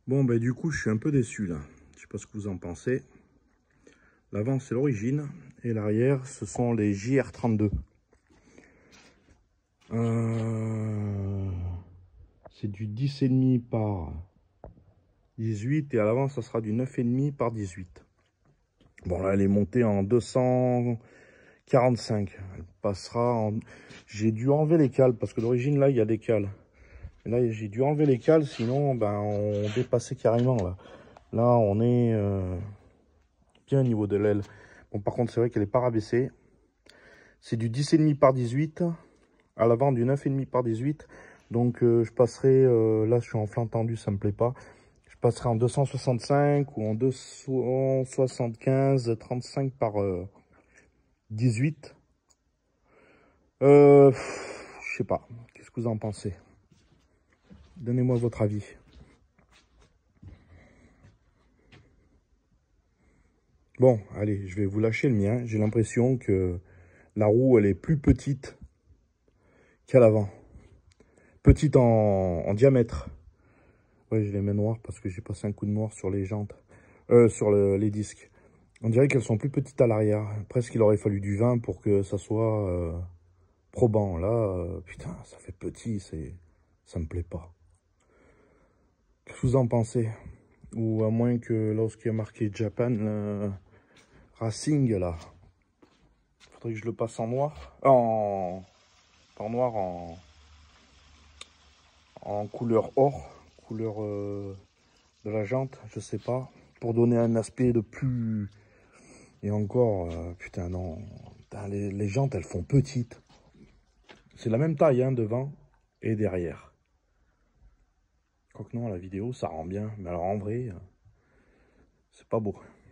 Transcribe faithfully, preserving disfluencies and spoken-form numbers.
Bon, ben du coup, je suis un peu déçu là. Je sais pas ce que vous en pensez. L'avant, c'est l'origine. Et l'arrière, ce sont les J R trente-deux. Euh... C'est du dix virgule cinq par dix-huit. Et à l'avant, ça sera du neuf virgule cinq par dix-huit. Bon, là, elle est montée en deux cent quarante-cinq. Elle passera en... J'ai dû enlever les cales. Parce que d'origine, là, il y a des cales. Et là, j'ai dû enlever les cales. Sinon, ben, on dépassait carrément, là. Là, on est... Euh... bien au niveau de l'aile. Bon, par contre, c'est vrai qu'elle n'est pas rabaissée. C'est du dix virgule cinq par dix-huit. À l'avant, du neuf virgule cinq par dix-huit. Donc, euh, je passerai... Euh, là, je suis en flanc tendu, ça me plaît pas. Je passerai en deux cent soixante-cinq ou en deux cent soixante-quinze, trente-cinq par euh, dix-huit. Euh, je sais pas. Qu'est-ce que vous en pensez? Donnez-moi votre avis. Bon, allez, je vais vous lâcher le mien. J'ai l'impression que la roue, elle est plus petite qu'à l'avant. Petite en, en diamètre. Ouais, je les mets noires parce que j'ai passé un coup de noir sur les jantes. Euh, sur le, les disques. On dirait qu'elles sont plus petites à l'arrière. Presque il aurait fallu du vin pour que ça soit euh, probant. Là, euh, putain, ça fait petit, c'est, ça me plaît pas. Qu'est-ce que vous en pensez? Ou à moins que lorsqu'il y a marqué Japan euh, Racing, là. Faudrait que je le passe en noir. En, en noir, en, en couleur or. Couleur euh, de la jante, je sais pas. Pour donner un aspect de plus... Et encore, euh, putain, non. Putain, les, les jantes, elles font petites. C'est la même taille, hein, devant et derrière. Quoique non, à la vidéo, ça rend bien. Mais alors, en vrai, euh, c'est pas beau.